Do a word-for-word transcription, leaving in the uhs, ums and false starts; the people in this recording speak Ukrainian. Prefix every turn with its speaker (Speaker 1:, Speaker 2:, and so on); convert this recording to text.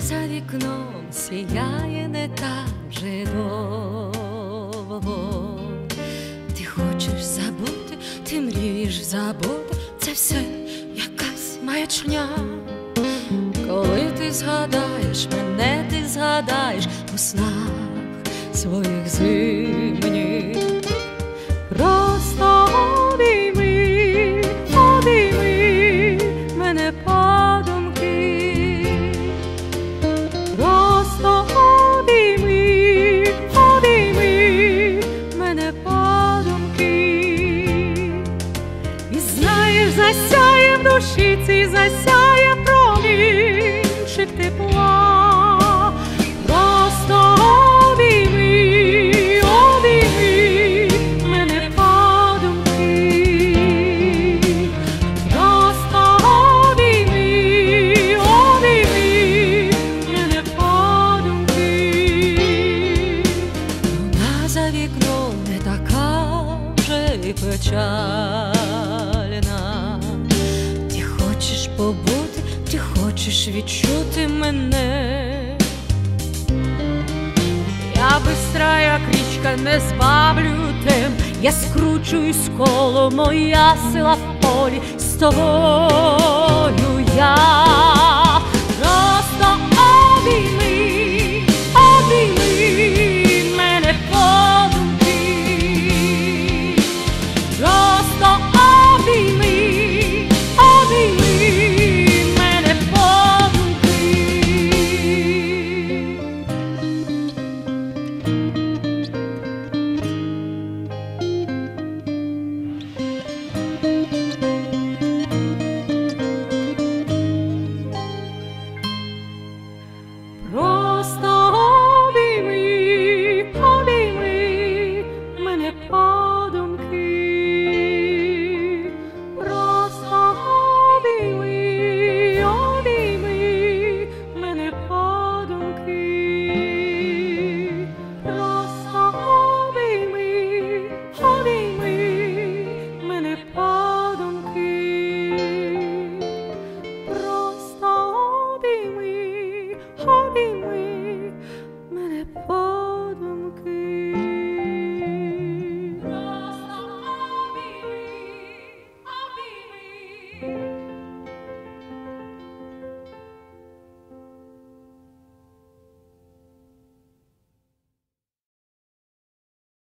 Speaker 1: за вікном сіяє не так вже довго. Ти хочеш забути, ти мрієш забути, це все якась маячня. Коли ти згадаєш мене, ти згадаєш у снах своїх зимніх. Просто обійми, обійми мене подумки. Просто обійми, обійми мене подумки. І знаєш, засяє в душі цій, засяє промінчик тепла. Просто обійми, обійми мене подумки. Просто обійми, обійми мене подумки. Вона за вікном не така вже й печальна. Ти хочеш побути, ти хочеш відчути мене. Я бистра, як річка, не збавлю тем. Я скручуюсь коло, моя сила в полі, з тобою я. Просто обійми, обійми мене подумки. Просто обійми, обійми мене подумки. Просто обійми, обійми мене подумки. Просто обійми, обійми мене подумки. Просто обійми, обійми мене подумки. Просто обійми, обійми